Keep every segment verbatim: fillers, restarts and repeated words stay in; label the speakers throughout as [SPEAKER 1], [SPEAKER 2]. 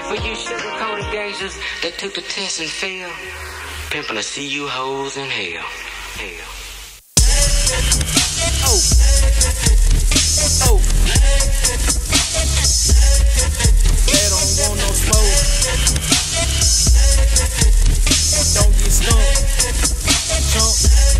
[SPEAKER 1] For you sugar-coated gangsters that took the test and failed, pimpin' to see you hoes in hell. Hell.
[SPEAKER 2] Oh. Oh. They don't want no smoke. Don't get stunk. Chunk.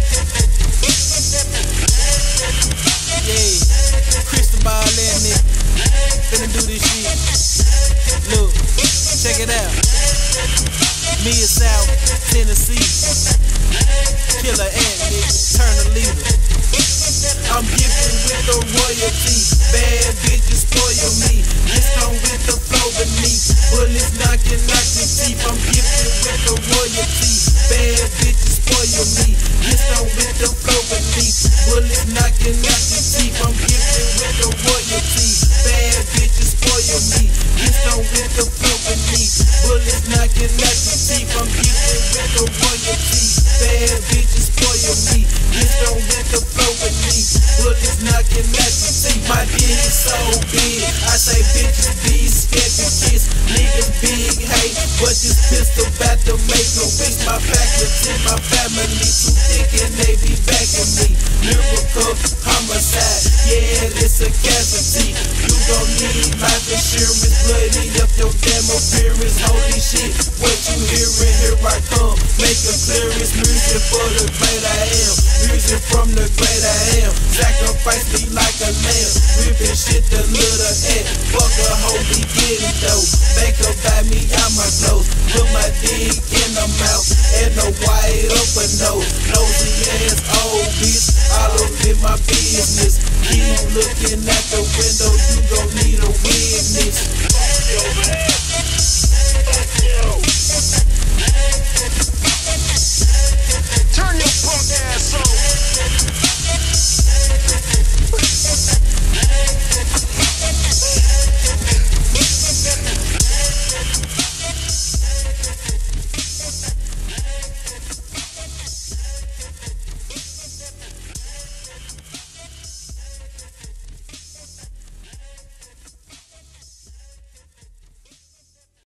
[SPEAKER 2] Yeah. Cristobal that nigga. Finna do this shit. Look. Check it out. Me is South Tennessee. Killer ant nigga. Turn the leader. I'm gifted with the royalty. Bad bitches spoil me. This come with the flow beneath. Bullets knocking out your teeth. I'm gifted with the royalty. Bad bitches spoil me. This come with the flow beneath. Bullets knocking out your teeth. I'm gifted with the royalty. Bad bitches spoil me. This come with the flow beneath. Bullets knocking out your teeth. I'm gifted with the royalty. Bad bitches spoil me. This come with the flow beneath. Bullets knocking at your teeth. My dick is so big. I say bitches be scared to kiss. Niggas big hate, but this pistol about to make a wish. My faculty, my family too thick and they be backing me. Miracle homicide, yeah, this a casualty. You gon' need life insurance, bloody up your damn appearance. Holy shit, what you hearing? Here I come. Make a clearance, music for the great I am. Music from the great I am. Sacrifice me like a lamb. Ripping shit the little ant. Fuck a hoe, be getting dope. Make her buy me out my clothes. Put my dick in her mouth. And a white up a nose. Nosy ass old bitch. All up in my business. Keep looking at the window. You gon' need a witness.